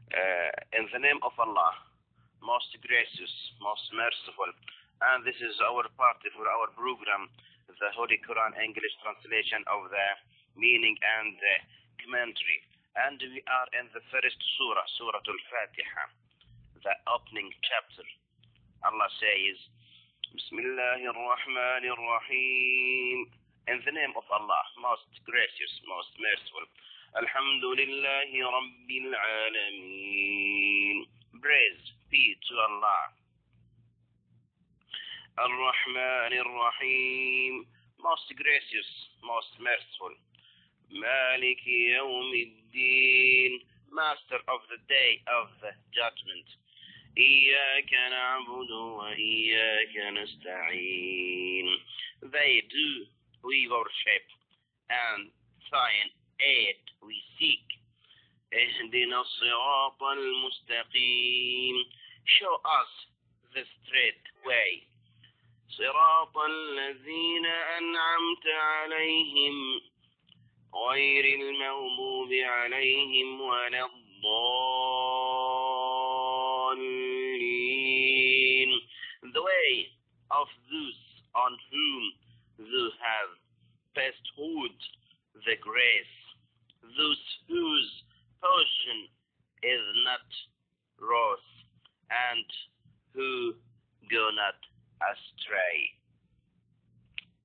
In the name of Allah, most gracious, most merciful. And this is our party for our program, the Holy Quran English translation of the meaning and the commentary. And we are in the first surah, Surah Al-Fatiha, the opening chapter. Allah says, Bismillahir Rahmanir Rahim. In the name of Allah, most gracious, most merciful. Alhamdulillahi Rabbil Alameen. Praise be to Allah. Ar-Rahmanir Rahim. Most gracious, most merciful. Maliki Yawmiddin. Master of the day of the judgment. إياك نعبد وإياك نستعين. They do we worship, and find aid we seek. اهدنا الصراط المستقيم. Show us the straight way. صراط الذين أنعمت عليهم غير المغضوب عليهم ولا الضالين. The way of those on whom thou have bestowed the grace, those whose portion is not wrath, and who go not astray.